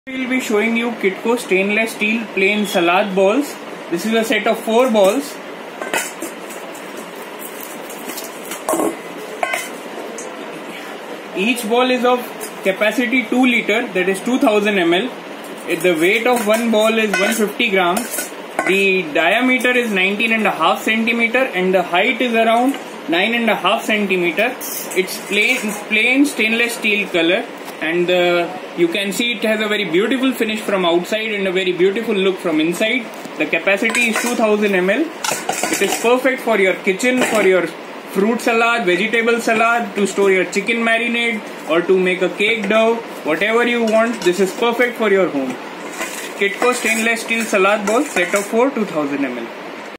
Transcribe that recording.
We will be showing you Kitco stainless steel plain salad balls. This is a set of 4 balls. Each ball is of capacity 2 liter, that is 2000 ml. The weight of one ball is 150 grams. The diameter is 19.5 centimeter and the height is around 9.5 centimeter. It's plain stainless steel color, and you can see it has a very beautiful finish from outside and a very beautiful look from inside. The capacity is 2000 ml. It is perfect for your kitchen, for your fruit salad, vegetable salad, to store your chicken marinade or to make a cake dough, whatever you want. This is perfect for your home. Kitco stainless steel salad ball, set of 4, 2000 ml.